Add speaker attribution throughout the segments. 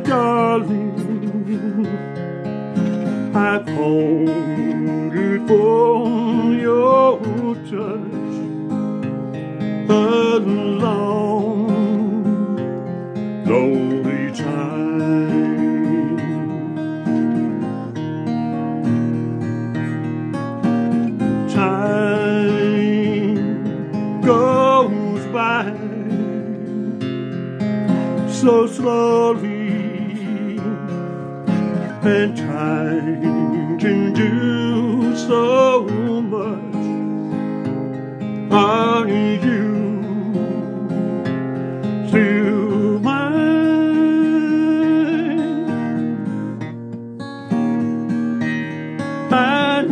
Speaker 1: darling, I've hungered for your touch a long, lonely time. Time goes by so slowly, and time can do so much. Are you still mine? I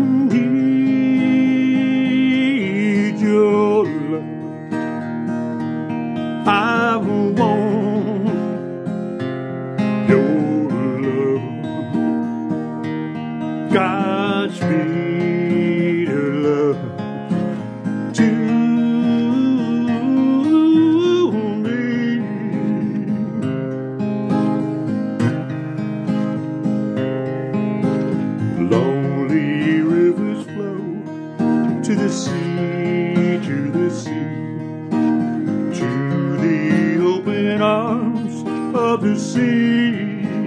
Speaker 1: need your love. I want your love. Godspeed, love to me. Lonely rivers flow to the sea, to the sea, to the open arms of the sea.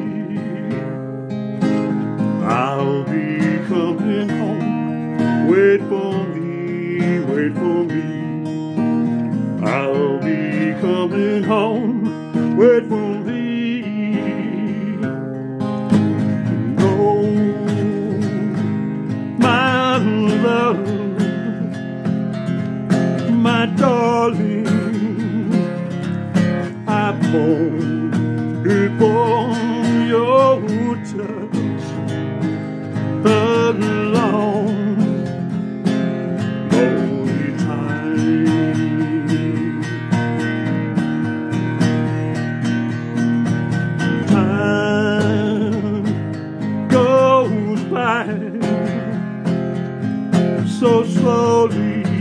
Speaker 1: I'll be coming home, wait for me, wait for me. I'll be coming home, wait for me. Oh, my love, my darling, I've hungered for your touch a long, lonely time. Time goes by so slowly,